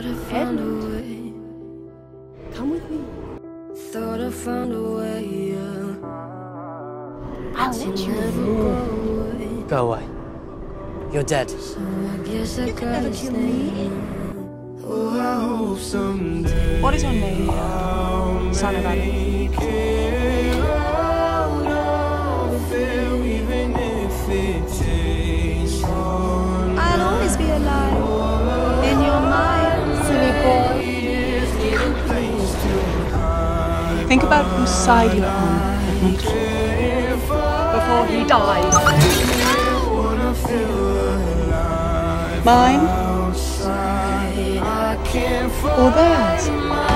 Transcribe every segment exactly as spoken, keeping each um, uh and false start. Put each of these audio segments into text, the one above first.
Edmund, come with me. Thought I found a way, yeah. I'll let you Go, Go away. You're dead. so I guess I You can never kill me. Oh, I hope someday. What is your name, son of Adam? I'll always be alive in your mind, silly boy. Think about whose side you're on, Edmund, before he dies. Mine or theirs?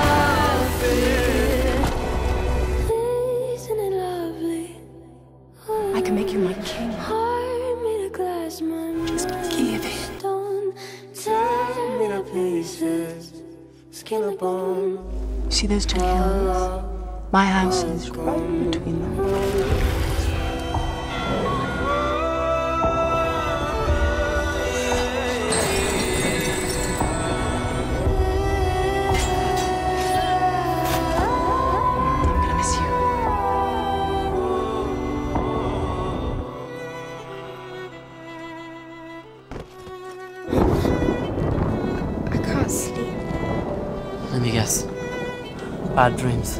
Isn't it lovely? I can make you my king. Heart made of glass, my Just give it. stone. Tear me to pieces, skin and bone. See those two hills? My house is right between them. I'm gonna miss you. I can't sleep. Let me guess. Bad dreams.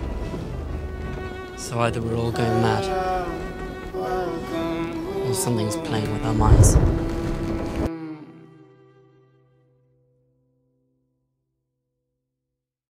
So either we're all going mad, or something's playing with our minds.